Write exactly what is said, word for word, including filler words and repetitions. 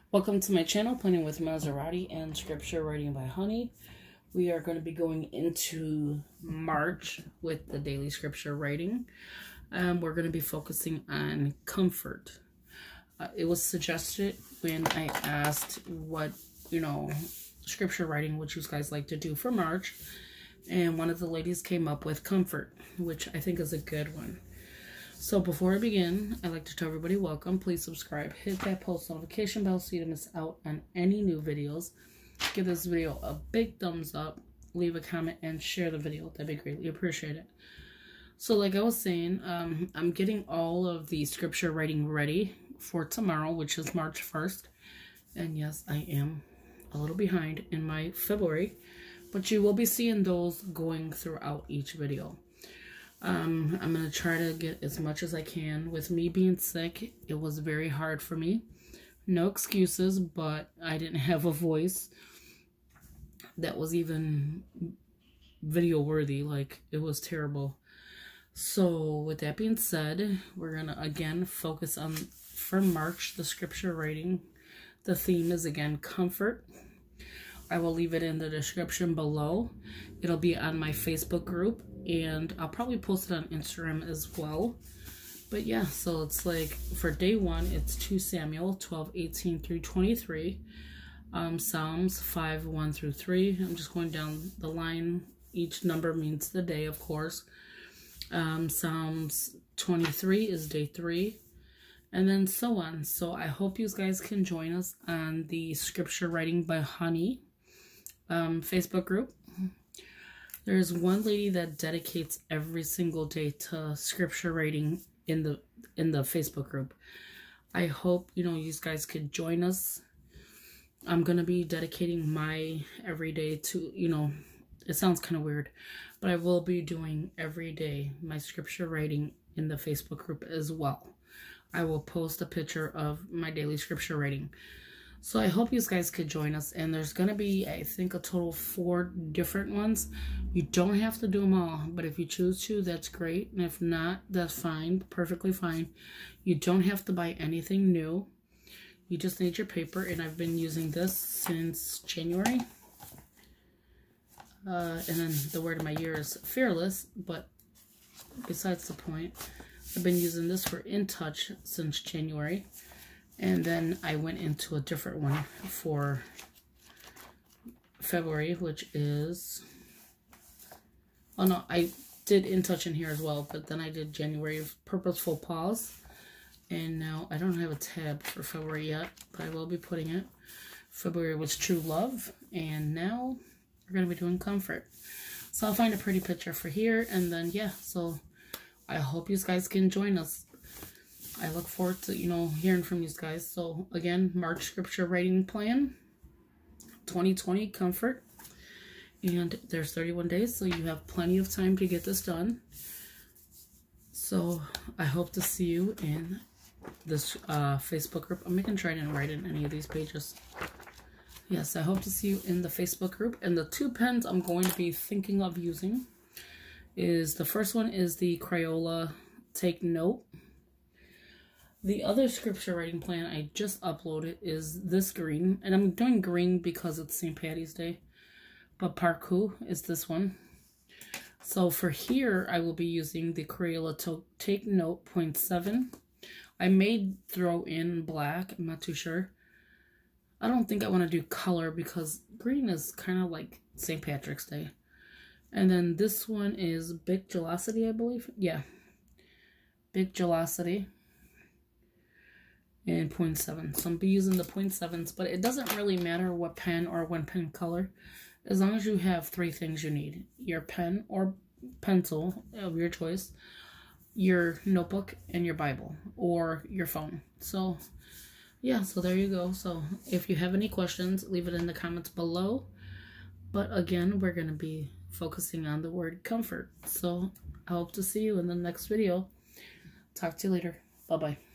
Welcome to my channel, Planning with Maserati and Scripture Writing by Honey. We are going to be going into March with the daily scripture writing. Um, we're going to be focusing on comfort. Uh, it was suggested when I asked what, you know, scripture writing would you guys like to do for March. And one of the ladies came up with comfort, which I think is a good one. So before I begin, I'd like to tell everybody welcome. Please subscribe, hit that post notification bell so you don't miss out on any new videos. Give this video a big thumbs up, leave a comment, and share the video. That'd be greatly appreciated. So like I was saying, um, I'm getting all of the scripture writing ready for tomorrow, which is March first. And yes, I am a little behind in my February, but you will be seeing those going throughout each video. Um, I'm going to try to get as much as I can. With me being sick, it was very hard for me. No excuses, but I didn't have a voice that was even video worthy. Like, it was terrible. So, with that being said, we're going to again focus on, for March, the scripture writing. The theme is again comfort. I will leave it in the description below. It'll be on my Facebook group, and I'll probably post it on Instagram as well. But yeah, so it's like for day one, it's Second Samuel twelve, eighteen through twenty-three. Um, Psalms five, one through three. I'm just going down the line. Each number means the day, of course. Um, Psalms twenty-three is day three. And then so on. So I hope you guys can join us on the Scripture Writing by Honey um, Facebook group. There's one lady that dedicates every single day to scripture writing in the in the Facebook group. I hope, you know, you guys could join us. I'm going to be dedicating my every day to, you know, it sounds kind of weird, but I will be doing every day my scripture writing in the Facebook group as well. I will post a picture of my daily scripture writing. So I hope you guys could join us, and there's going to be, I think, a total of four different ones. You don't have to do them all, but if you choose to, that's great. And if not, that's fine, perfectly fine. You don't have to buy anything new. You just need your paper, and I've been using this since January. Uh, and then the word of my year is fearless, but besides the point, I've been using this for In Touch since January. And then I went into a different one for February, which is, oh no, I did In Touch in here as well, but then I did January of Purposeful Pause. And now I don't have a tab for February yet, but I will be putting it. February was True Love, and now we're going to be doing Comfort. So I'll find a pretty picture for here, and then yeah, so I hope you guys can join us. I look forward to, you know, hearing from you guys. So, again, March Scripture Writing Plan, twenty twenty Comfort. And there's thirty-one days, so you have plenty of time to get this done. So, I hope to see you in this uh, Facebook group. I'm making sure I didn't write in any of these pages. Yes, I hope to see you in the Facebook group. And the two pens I'm going to be thinking of using is, the first one is the Crayola Take Note. The other scripture writing plan I just uploaded is this green. And I'm doing green because it's Saint Patty's Day. But Parku is this one. So for here, I will be using the Crayola Take Note point seven. I may throw in black. I'm not too sure. I don't think I want to do color because green is kind of like Saint Patrick's Day. And then this one is Big Gelosity, I believe. Yeah. Big Gelosity. And point seven. So I'm be using the point sevens, but it doesn't really matter what pen or what pen color, as long as you have three things you need: your pen or pencil of your choice, your notebook, and your Bible or your phone. So yeah, so there you go. So if you have any questions, leave it in the comments below. But again, we're going to be focusing on the word comfort. So I hope to see you in the next video. Talk to you later. Bye bye.